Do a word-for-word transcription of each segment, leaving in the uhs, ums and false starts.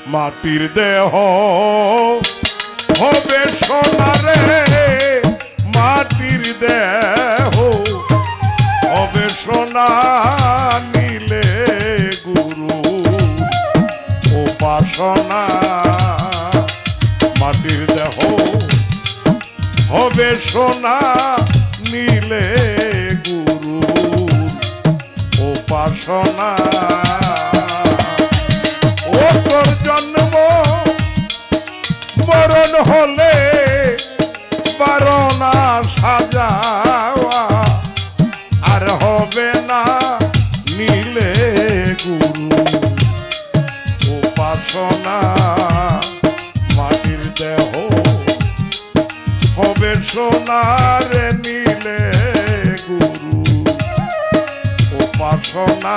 মাটির দেহ হবে সোনারে, মাটির দেহ হবে সোনা, নিলে গুরু উপাসনা। মাটির দেহ হবে সোনা, নিলে গুরু উপাসনা। ও তোর জন্ম মরণ হলে বারণা সাজাওয়া, আর হবে না নিলে গুরু উপাসনা। মাটির দেহ হবে সোনার, নিলে গুরু উপাসনা।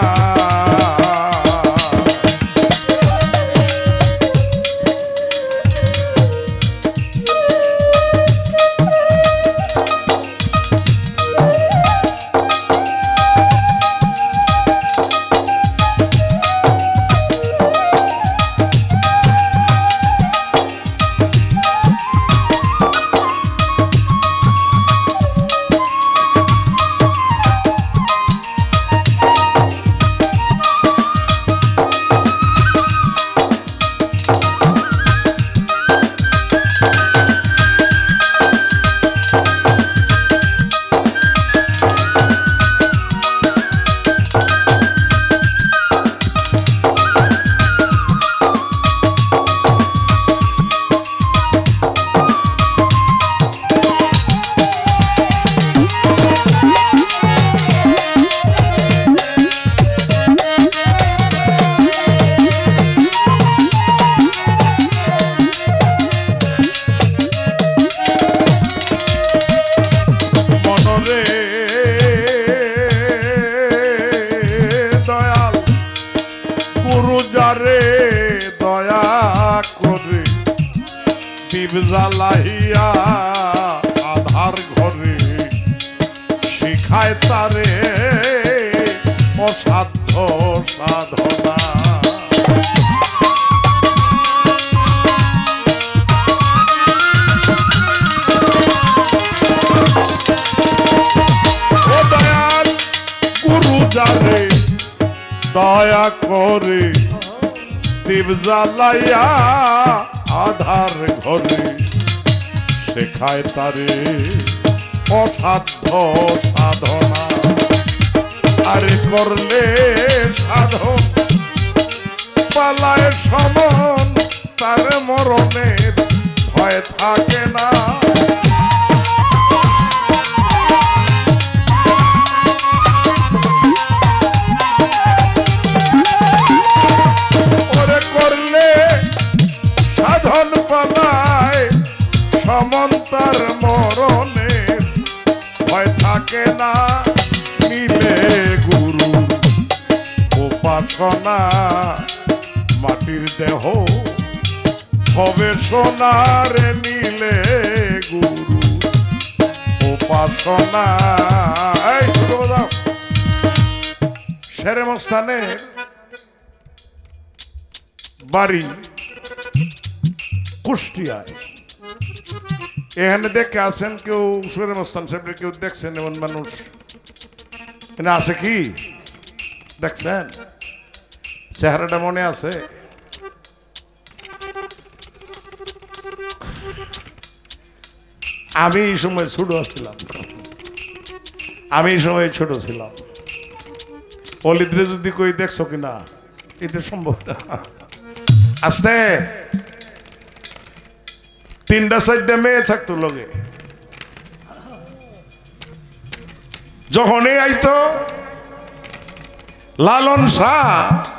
জ্বালাইয়া আধার ঘরে শিখায় তারে অসাধ্য সাধনা। ও দয়াল গুরু যারে দয়া করে দীপ জ্বালাইয়া আধার ঘরে শেখায় তারে অসাধ্য সাধনা। আরে করলে সাধন পালায় সমন, তার মরণের ভয় থাকে না। ওরে করলে সাধন পালায় সমন, তার মরণের ভয় থাকে না, নিলে গুরু উপাসনা। মাটির দেহ হবে সোনার, নিলে গুরু উপাসনা। শেরে মস্তানের বাড়ি কুষ্টিয়ায়। এখানে দেখে আছেন কেউ শেরে মস্তান সাহেব, কেউ দেখছেন এমন মানুষ এখানে আছে কি? দেখছেন? চেহারাটা মনে আছে? আমি এই সময় ছোট ছিলাম, আমি এই সময় ছোট ছিলাম। অলিদ্রে যদি কই দেখছো কিনা, এটা সম্ভব না। আসতে তিনটা চারটা মেয়ে থাকতো লগে, যখনই আইতো লালন শাহ।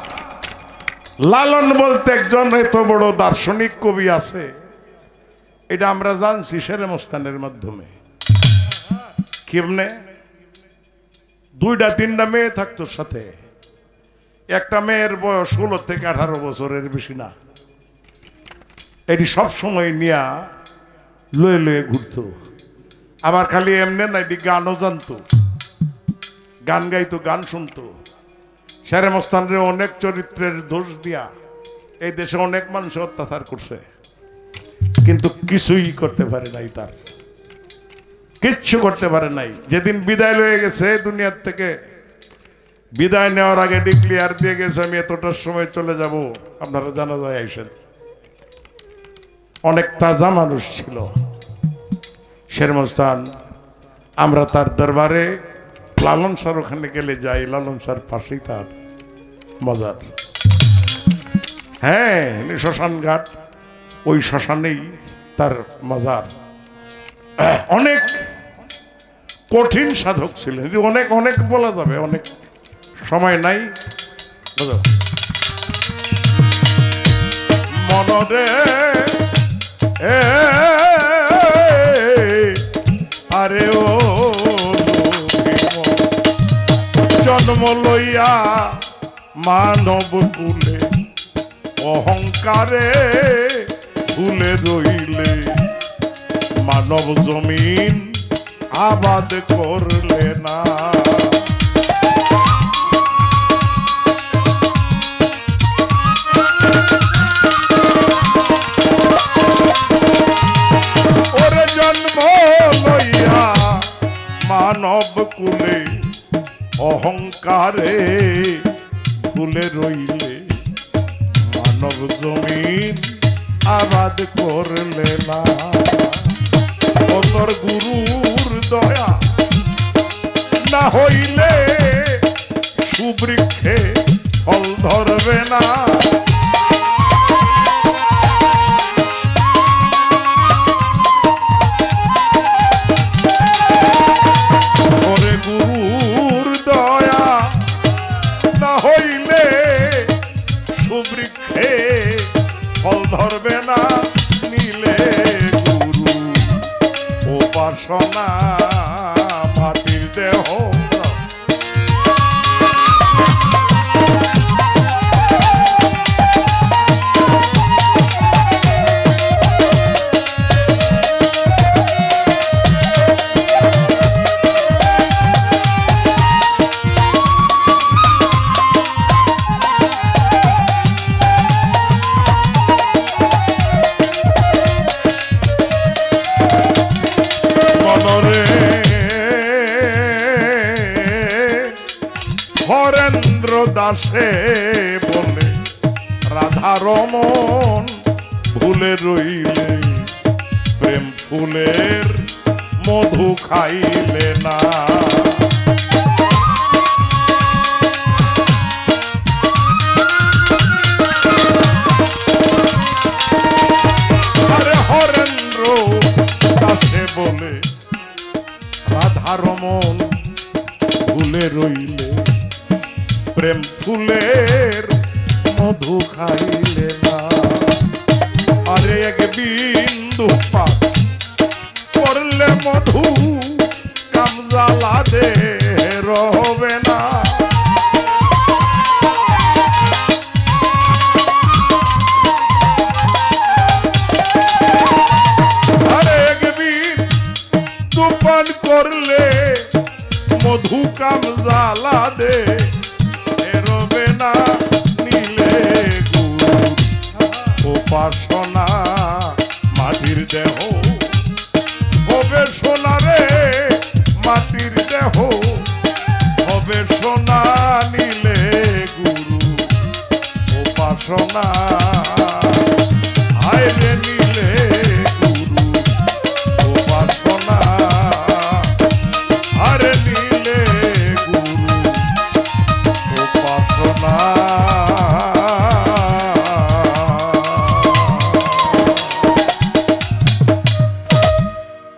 লালন বলতে একজন এত বড় দার্শনিক কবি আছে, এটা আমরা জানছি শেরে মস্তানের মাধ্যমে। কেমনে? দুইটা তিনটা মেয়ে থাকতো সাথে, একটা মেয়ের বয়স ষোলো থেকে আঠারো বছরের বেশি না। এটি সব সময় নিয়া লয়ে লয়ে ঘুরতো। আবার খালি এমনি না, এটি গানও জানতো, গান গাইতো, গান শুনতো। শেরে মস্তানের অনেক চরিত্রের দোষ দিয়া এই দেশে অনেক মানুষ অত্যাচার করছে, কিন্তু কিছুই করতে পারে নাই, তার কিচ্ছু করতে পারে নাই। যেদিন বিদায় লয়ে গেছে দুনিয়ার থেকে, বিদায় নেওয়ার আগে ডিক্লিয়ার দিয়ে গেছে আমি এতটার সময় চলে যাব, আপনারা জানা যায় আইসেন। অনেক তাজা মানুষ ছিল শের মস্তান। আমরা তার দরবারে লালন স্যার ওখানে গেলে যাই, লালন স্যার পাশেই তার মজার, হ্যাঁ শ্মশান ঘাট, ওই শ্মশানেই তার মজার। অনেক কঠিন সাধক ছিলেন, অনেক অনেক বলা যাবে, অনেক সময় নাই। মনরে এ আরে ও জন্ম লইয়া মানব কুলে অহংকারে ভুলে রইলে, মানব জমিন আবাদ করলে না। ওরে জন্ম লইয়া মানব কুলে অহংকারে ভুলে রইলে, মানব জমিন আবাদ করলে না। ও তোর গুরুর দয়া না হইলে সুবৃক্ষে ফল ধরবে না। ওরে গুরুর দয়া না হইলে সুবৃক্ষে ফল ধরবে না। নিলে গুরু উপাসনা মাটির দেহ, হরেন্দ্র দাসে বলে রাধা রমন ভুলে রইলে, প্রেম ফুলের মধু খাইলে না। আরে হরেন্দ্র দাসে বলে রাধা রমন ভুলে রইলে, প্রেম ফুলের মধু খাইলে না। আরে এক বিন্দু পাক করলে মধু কামজালা দে রবে না। আরে এক বিন্দু পান করলে মধু কামজালা দে রবে না। নিলে গুরু উপাসনা মাটির দেহ হবে সোনা রে, মাটির দেহ হবে সোনা। নিলে গুরু উপাসনা